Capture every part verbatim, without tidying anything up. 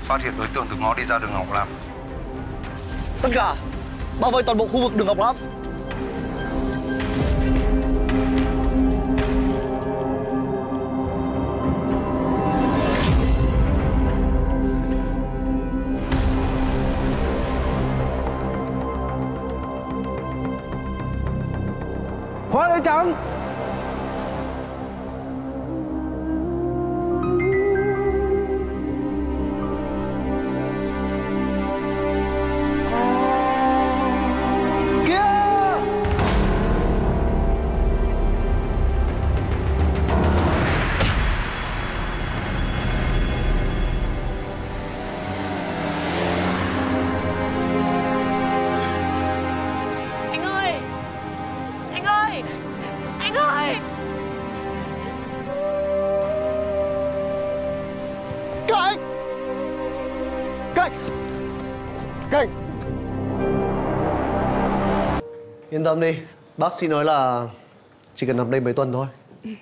phát hiện đối tượng từ ngõ đi ra đường Ngọc Lam. Tất cả bao vây toàn bộ khu vực đường Ngọc Lam. Khoan đấy Trắng. Yên tâm đi, bác sĩ nói là chỉ cần nằm đây mấy tuần thôi.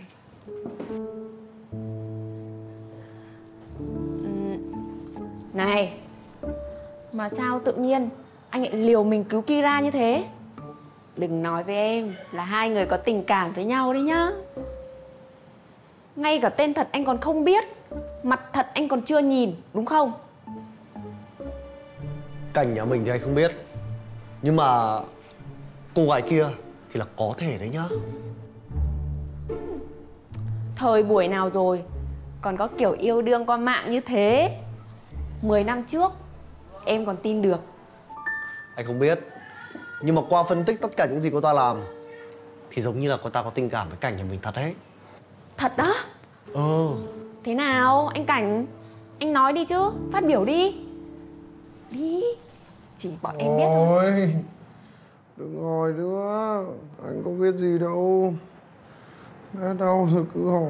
Này, mà sao tự nhiên anh lại liều mình cứu Kira như thế? Đừng nói với em là hai người có tình cảm với nhau đấy nhá. Ngay cả tên thật anh còn không biết, mặt thật anh còn chưa nhìn, đúng không? Cảnh nhà mình thì anh không biết, nhưng mà cô gái kia thì là có thể đấy nhá. Thời buổi nào rồi còn có kiểu yêu đương qua mạng như thế. Mười năm trước em còn tin được. Anh không biết, nhưng mà qua phân tích tất cả những gì cô ta làm thì giống như là cô ta có tình cảm với Cảnh nhà mình thật đấy. Thật đó? Ừ. Thế nào anh Cảnh? Anh nói đi chứ, phát biểu đi. Đi, chỉ bọn em biết thôi. Đừng hỏi nữa, anh có biết gì đâu. Đã đau rồi cứ hỏi.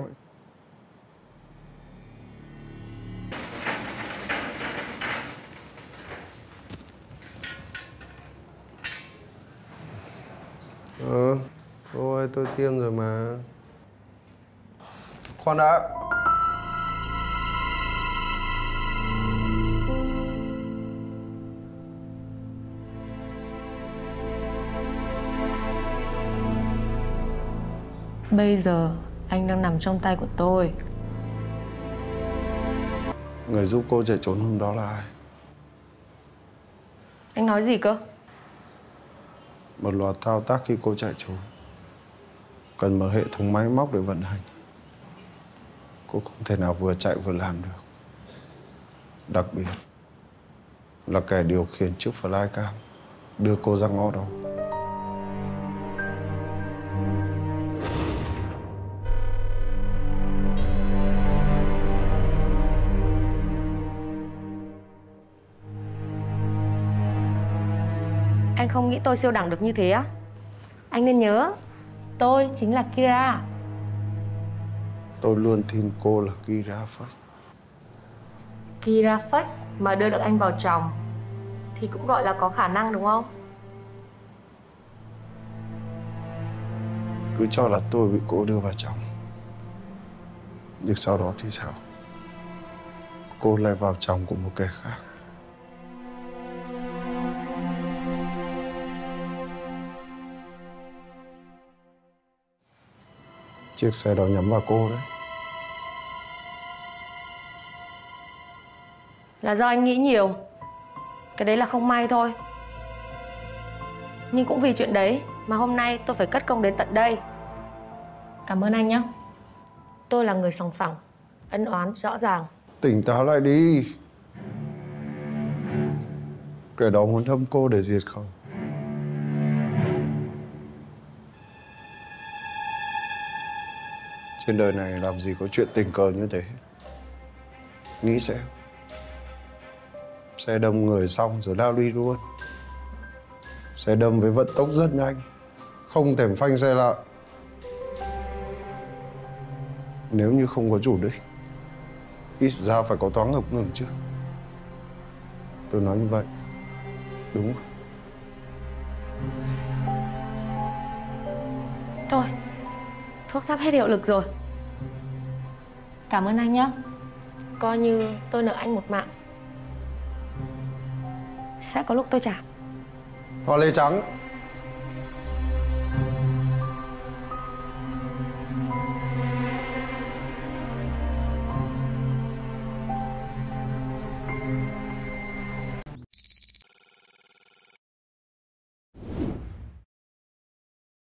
Ờ, thôi tôi tiêm rồi mà. Khoan đã. Bây giờ anh đang nằm trong tay của tôi. Người giúp cô chạy trốn hôm đó là ai? Anh nói gì cơ? Một loạt thao tác khi cô chạy trốn cần một hệ thống máy móc để vận hành. Cô không thể nào vừa chạy vừa làm được. Đặc biệt là kẻ điều khiển chiếc flycam đưa cô ra ngõ đó. Anh không nghĩ tôi siêu đẳng được như thế á? Anh nên nhớ, tôi chính là Kira. Tôi luôn tin cô là Kira Fake. Kira Fake mà đưa được anh vào chồng thì cũng gọi là có khả năng đúng không? Cứ cho là tôi bị cô đưa vào chồng, nhưng sau đó thì sao? Cô lại vào chồng của một kẻ khác. Chiếc xe đó nhắm vào cô đấy. Là do anh nghĩ nhiều. Cái đấy là không may thôi. Nhưng cũng vì chuyện đấy mà hôm nay tôi phải cất công đến tận đây. Cảm ơn anh nhé. Tôi là người sòng phẳng, ân oán rõ ràng. Tỉnh táo lại đi. Kẻ đó muốn đâm cô để diệt khẩu. Trên đời này làm gì có chuyện tình cờ như thế. Nghĩ xem. Xe đâm người xong rồi lao đi luôn. Xe đâm với vận tốc rất nhanh, không thèm phanh xe lại. Nếu như không có chủ đích, ít ra phải có toáng ngập ngừng chứ. Tôi nói như vậy, đúng không? Thôi, thuốc sắp hết hiệu lực rồi. Cảm ơn anh nhé. Coi như tôi nợ anh một mạng. sẽ có lúc tôi trả. Hoa lê trắng.